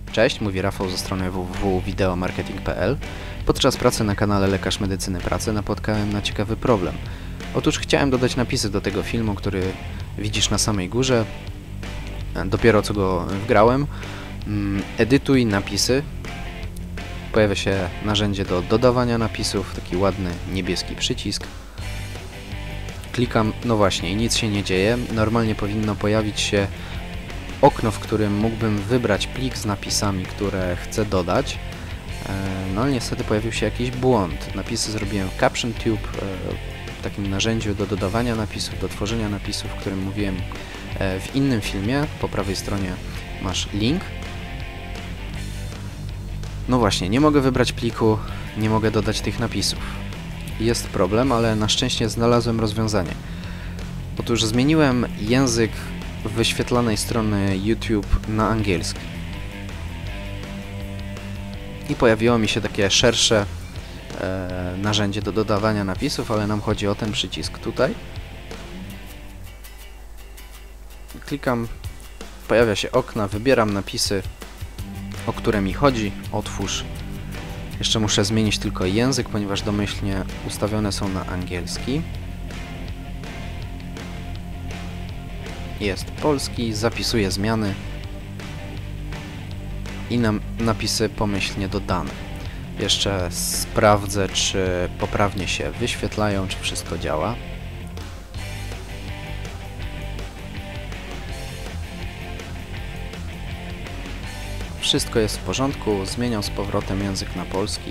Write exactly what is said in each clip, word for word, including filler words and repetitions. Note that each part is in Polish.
Cześć, mówi Rafał ze strony w w w kropka wideomarketing kropka p l. Podczas pracy na kanale Lekarz Medycyny Pracy napotkałem na ciekawy problem. Otóż chciałem dodać napisy do tego filmu, który widzisz na samej górze. Dopiero co go wgrałem. Edytuj napisy. Pojawia się narzędzie do dodawania napisów, taki ładny niebieski przycisk. Klikam, no właśnie, i nic się nie dzieje. Normalnie powinno pojawić się okno, w którym mógłbym wybrać plik z napisami, które chcę dodać. No ale niestety pojawił się jakiś błąd. Napisy zrobiłem w CaptionTube, w takim narzędziu do dodawania napisów, do tworzenia napisów, o którym mówiłem w innym filmie. Po prawej stronie masz link. No właśnie, nie mogę wybrać pliku, nie mogę dodać tych napisów. Jest problem, ale na szczęście znalazłem rozwiązanie. Otóż zmieniłem język wyświetlanej strony YouTube na angielski. I pojawiło mi się takie szersze e, narzędzie do dodawania napisów, ale nam chodzi o ten przycisk tutaj. Klikam, pojawia się okno, wybieram napisy, o które mi chodzi, otwórz. Jeszcze muszę zmienić tylko język, ponieważ domyślnie ustawione są na angielski. Jest polski, zapisuję zmiany i nam napisy pomyślnie dodane. Jeszcze sprawdzę, czy poprawnie się wyświetlają, czy wszystko działa. Wszystko jest w porządku, zmieniam z powrotem język na polski.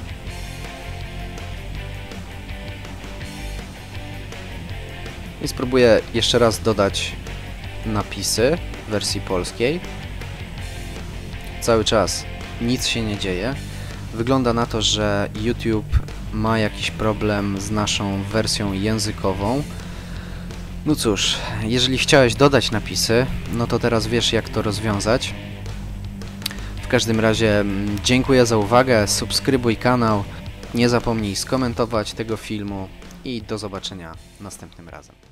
I spróbuję jeszcze raz dodać napisy w wersji polskiej. Cały czas nic się nie dzieje. Wygląda na to, że YouTube ma jakiś problem z naszą wersją językową. No cóż, jeżeli chciałeś dodać napisy, no to teraz wiesz, jak to rozwiązać. W każdym razie dziękuję za uwagę, subskrybuj kanał, nie zapomnij skomentować tego filmu i do zobaczenia następnym razem.